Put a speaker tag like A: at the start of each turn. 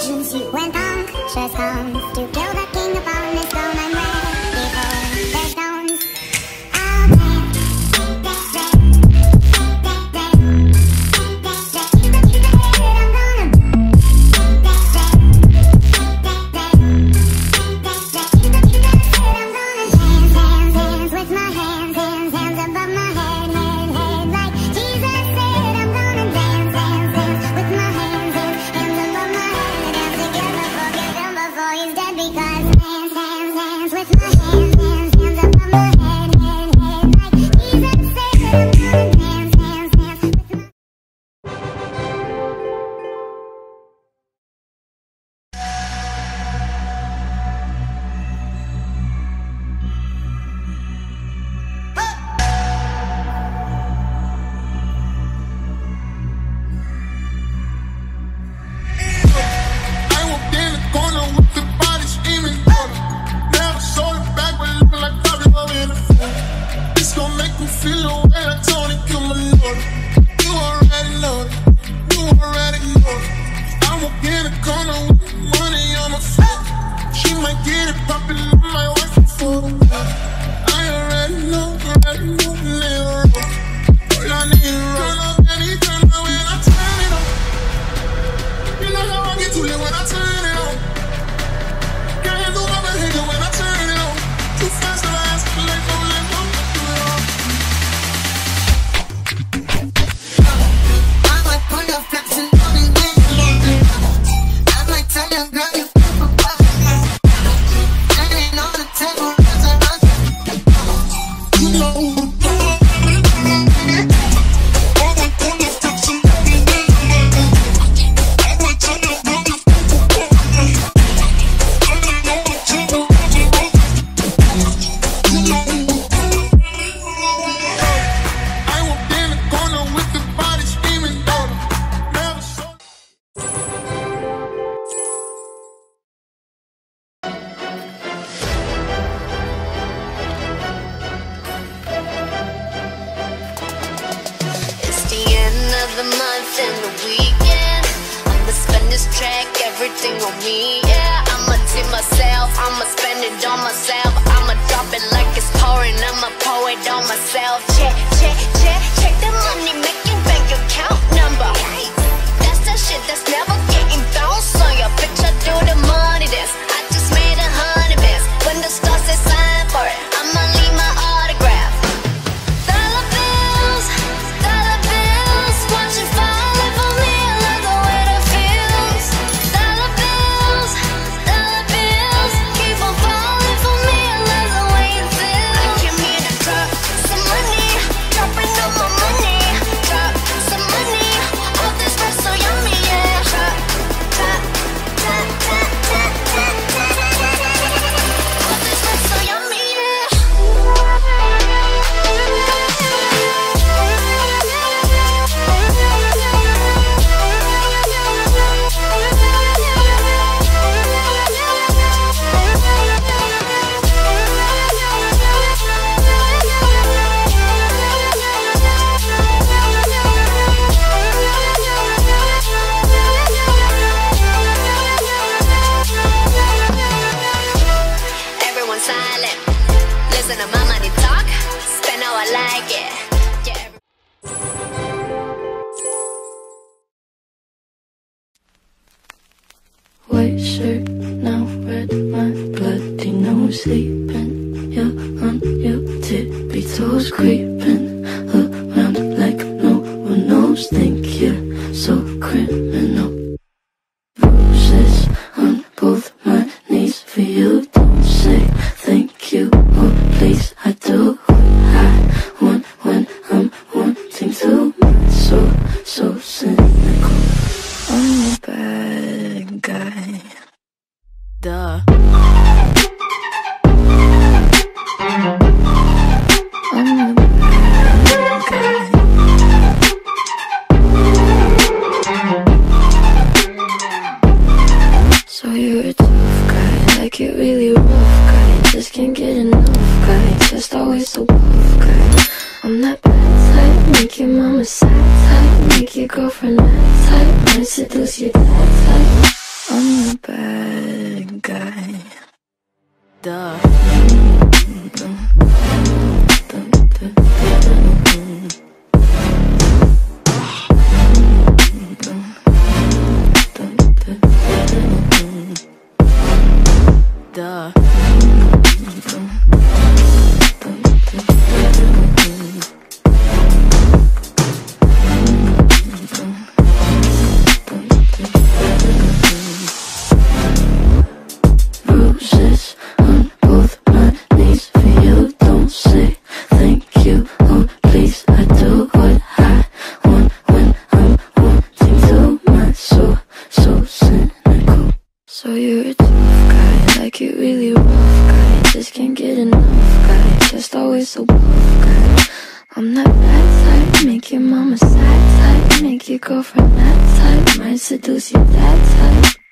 A: allegiance you went on. Just comes to kill the king upon his throne. I'm ready for their stones. I'll dance, with my hands above my head, like Jesus said. I'm gonna dance with my hands above my head, dance together, forget him before he's dead. Because dance with my hands above my head, like Jesus said. I'm gonna dance with my
B: feel the way like Tony Kumanor. You already know it. You already know it. I walk in the corner with money on my foot. She might get it poppin', my wife before. I already know, nigga. All I need is turn up any turn up when I turn it on. You know how I get too lit when I turn it on. Can't handle my behavior when I turn it on. Too fast to last, let go.
C: The month and the weekend, I'ma spend this track, everything on me, yeah. I'ma tip myself, I'ma spend it on myself. I'ma drop it like it's pouring, I'ma pour it on myself. Check the money making bank account number. That's the shit that's never getting bounced on your bitch. I do the money dance, I just made 100 bands. When the stars say sign for it, I'ma leave my autograph. Dollar bills, watch it falling for me, I love the way that feels. Dollar bills, keep on falling for me, I love the way it feels. I came here to drop some money, dropping all my money. Drop some money, all this stuff so yummy, yeah. Drop, all this stuff so yummy, yeah. Everyone silent, listen to my money talk, spend how I like it, yeah.
D: White shirt, now red, my bloody nose sleeping. You're on your tippy toes, creeping around like no one knows. Think you're so criminal. Bruises on both my knees for you. Don't say thank you or please. I do what I want when I'm wanting to. So cynical. I'm a bad guy. Duh. I'm the bad guy. So you're a tough guy, like it really rough guy. Just can't get enough guy, just always so buff guy. I'm that bad type, make your mama sad type, make your girlfriend mad type, might seduce your dad type. I'm So you're a tough guy, like it really rough guy. Just can't get enough guy, just always so buff guy. I'm that bad type, make your mama sad type, make your girlfriend that type, might seduce your dad type.